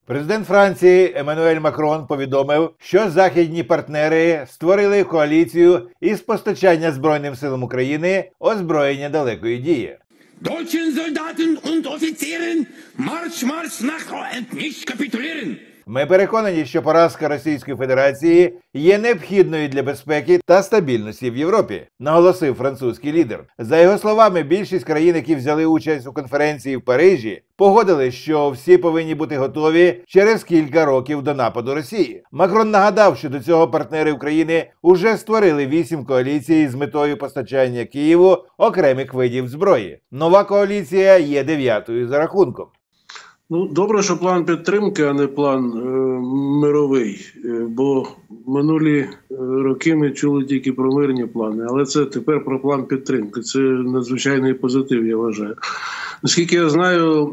Президент Франції Еммануель Макрон повідомив, що західні партнери створили коаліцію із постачання Збройним силам України озброєння далекої дії. Deutschen Soldaten und Offizieren, Marsch, Marsch nach und nicht kapitulieren! Ми переконані, що поразка Російської Федерації є необхідною для безпеки та стабільності в Європі, наголосив французький лідер. За його словами, більшість країн, які взяли участь у конференції в Парижі, погодили, що всі повинні бути готові через кілька років до нападу Росії. Макрон нагадав, що до цього партнери України уже створили 8 коаліцій з метою постачання Києву окремих видів зброї. Нова коаліція є 9-ю за рахунком. Ну, добре, що план підтримки, а не план мировий, бо минулі роки ми чули тільки про мирні плани, але це тепер про план підтримки. Це надзвичайний позитив, я вважаю. Наскільки я знаю,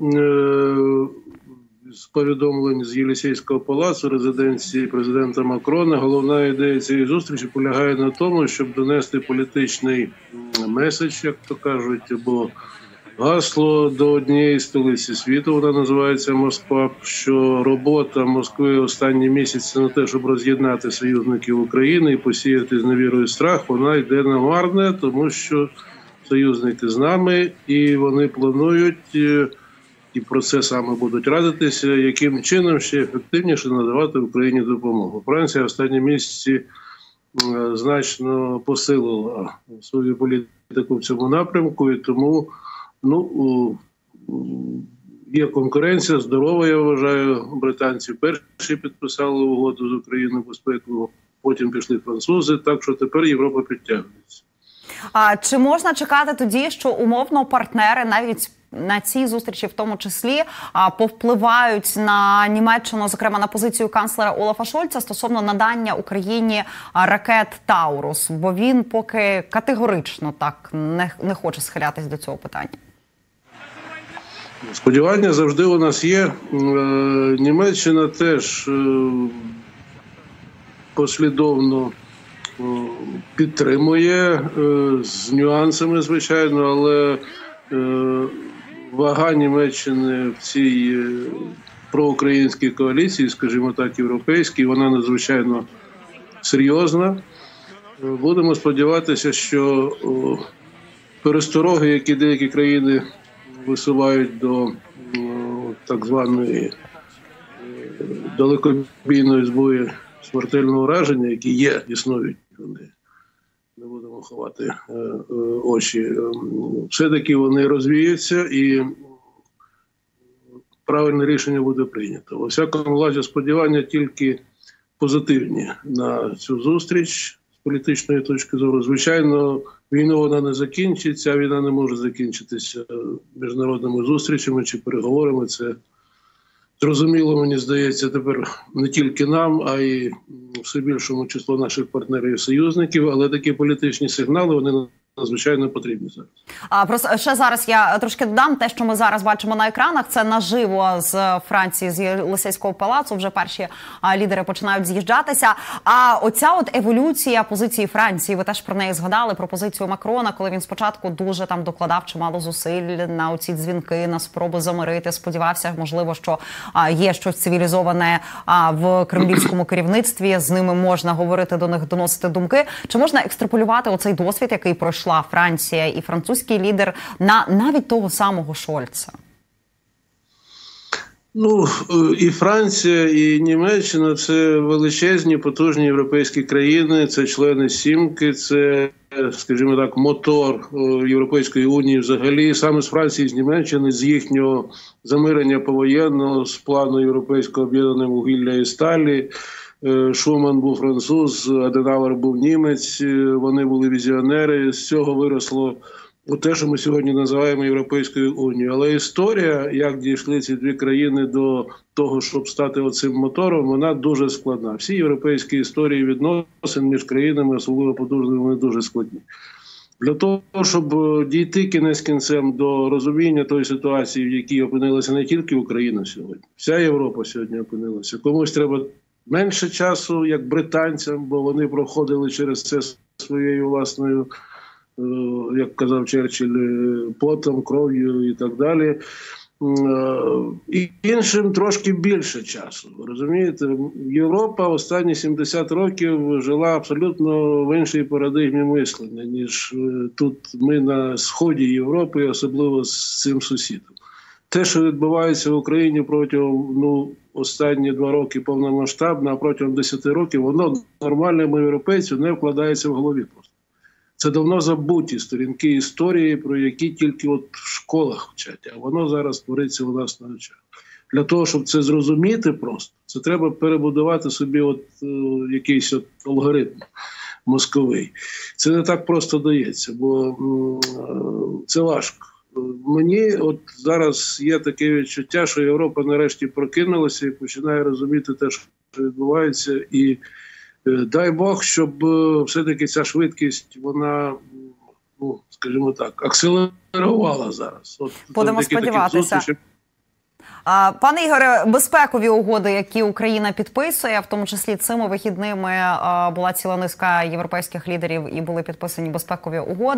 з повідомлень з Єлисейського палацу, резиденції президента Макрона, головна ідея цієї зустрічі полягає на тому, щоб донести політичний меседж, як то кажуть, або гасло до однієї столиці світу, вона називається Москва, що робота Москви останні місяці на те, щоб роз'єднати союзників України і посіяти зневіру і страх, вона йде на марне, тому що союзники з нами, і вони планують, і про це саме будуть радитися, яким чином ще ефективніше надавати Україні допомогу. Франція останні місяці значно посилила свою політику в цьому напрямку, і тому є конкуренція, здорова, я вважаю. Британці перші підписали угоду з Україною безпекову, потім пішли французи, так що тепер Європа підтягується. А чи можна чекати тоді, що умовно партнери навіть на цій зустрічі в тому числі повпливають на Німеччину, зокрема на позицію канцлера Олафа Шольца стосовно надання Україні ракет «Таурус», бо він поки категорично так не хоче схилятись до цього питання? Сподівання завжди у нас є. Німеччина теж послідовно підтримує, з нюансами, звичайно, але вага Німеччини в цій проукраїнській коаліції, скажімо так, європейській, вона надзвичайно серйозна. Будемо сподіватися, що перестороги, які деякі країни висувають до так званої далекобійної зброї смертельного ураження, які є, існують, вони, не будемо ховати очі, все-таки вони розвіються і правильне рішення буде прийнято. У всякому разі, сподівання тільки позитивні на цю зустріч з політичної точки зору. Звичайно, війну вона не закінчиться, війна не може закінчитися міжнародними зустрічами чи переговорами. Це зрозуміло, мені здається, тепер не тільки нам, а й все більшому числу наших партнерів і союзників, але такі політичні сигнали, вони надзвичайно потрібні зараз. Просто ще зараз я трошки додам, те, що ми зараз бачимо на екранах, це наживо з Франції, з Єлисейського палацу, вже перші лідери починають з'їжджатися. А оця от еволюція позиції Франції, ви теж про неї згадали, про позицію Макрона, коли він спочатку дуже там докладав чимало зусиль на оці дзвінки, на спроби замирити, сподівався, можливо, що є щось цивілізоване в кремлівському керівництві, з ними можна говорити, до них доносити думки. Чи можна екстраполювати оцей досвід, який пройшла Франція і французький лідер на навіть того самого Шольца? Ну, і Франція, і Німеччина – це величезні, потужні європейські країни, це члени Сімки, це, скажімо так, мотор Європейської Унії взагалі. Саме з Франції, з Німеччини, з їхнього замирення повоєнного, з плану Європейського об'єднання вугілля і сталі. Шуман був француз, Аденауер був німець, вони були візіонери. З цього виросло те, що ми сьогодні називаємо Європейською Унією. Але історія, як дійшли ці дві країни до того, щоб стати оцим мотором, вона дуже складна. Всі європейські історії відносин між країнами, особливо потужними, вони дуже складні. Для того, щоб дійти кінець кінцем до розуміння тої ситуації, в якій опинилася не тільки Україна сьогодні, вся Європа сьогодні опинилася. Комусь треба менше часу, як британцям, бо вони проходили через це своєю власною, як казав Черчилль, потом, кров'ю і так далі. І іншим трошки більше часу. Розумієте, Європа останні 70 років жила абсолютно в іншій парадигмі мислення, ніж тут ми на сході Європи, особливо з цим сусідом. Те, що відбувається в Україні протягом останні 2 роки повномасштабно, а протягом 10 років, воно нормальному європейцю не вкладається в голові просто. Це давно забуті сторінки історії, про які тільки от в школах вчать, а воно зараз твориться у нас на очах. Для того, щоб це зрозуміти просто, це треба перебудувати собі якийсь алгоритм мозковий. Це не так просто дається, бо це важко. Мені от зараз є таке відчуття, що Європа нарешті прокинулася і починає розуміти те, що відбувається, і дай Бог, щоб все-таки ця швидкість, вона, скажімо так, акселерувала зараз. Будемо сподіватися. Пане Ігоре, безпекові угоди, які Україна підписує, в тому числі цими вихідними була ціла низка європейських лідерів і були підписані безпекові угоди.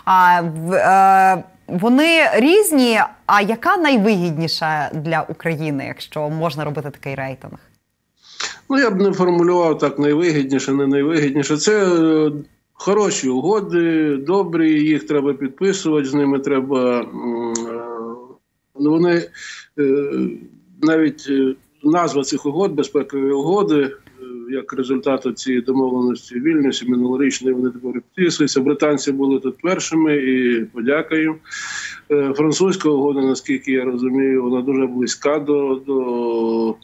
Вони різні, а яка найвигідніша для України, якщо можна робити такий рейтинг? Я б не формулював так найвигідніше, не найвигідніше. Це хороші угоди, добрі, їх треба підписувати, з ними треба... Вони, навіть назва цих угод, безпекові угоди, як результат цієї домовленості в Вільнюсі, минулорічної, вони тепер підписуються. Британці були тут першими, і подяка їм. Французька угода, наскільки я розумію, вона дуже близька до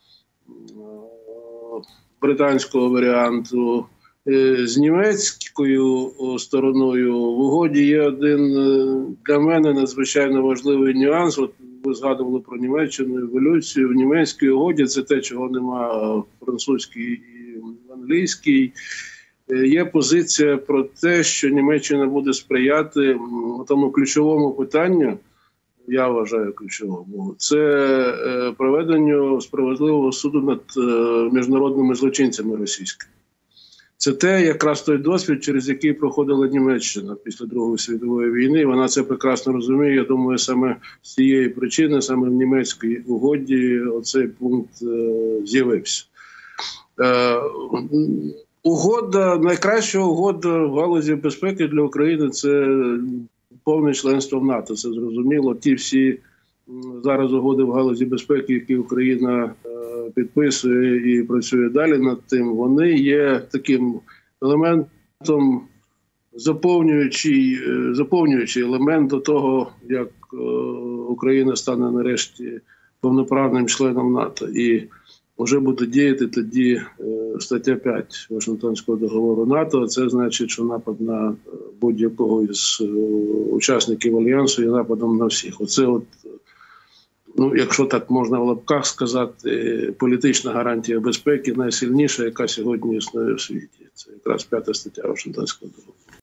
британського варіанту. З німецькою стороною в угоді є один для мене надзвичайно важливий нюанс. От ви згадували про Німеччину, еволюцію. В німецькій угоді це те, чого нема в французькій і в англійській. Є позиція про те, що Німеччина буде сприяти тому ключовому питанню, я вважаю ключовому, це проведенню справедливого суду над міжнародними злочинцями російськими. Це якраз той досвід, через який проходила Німеччина після Другої світової війни. Вона це прекрасно розуміє. Я думаю, саме з цієї причини, саме в німецькій угоді оцей пункт з'явився. Найкраща угода в галузі безпеки для України – це повне членство в НАТО. Це зрозуміло. Ті всі зараз угоди в галузі безпеки, які Україна підписує і працює далі над тим, вони є таким елементом, заповнюючий елемент до того, як Україна стане нарешті повноправним членом НАТО. І вже буде діяти тоді стаття 5 Вашингтонського договору НАТО. Це значить, що напад на будь-якого із учасників Альянсу є нападом на всіх. Оце якщо так можна в лапках сказати, політична гарантія безпеки найсильніша, яка сьогодні існує в світі. Це якраз 5 стаття Вашингтонського договору.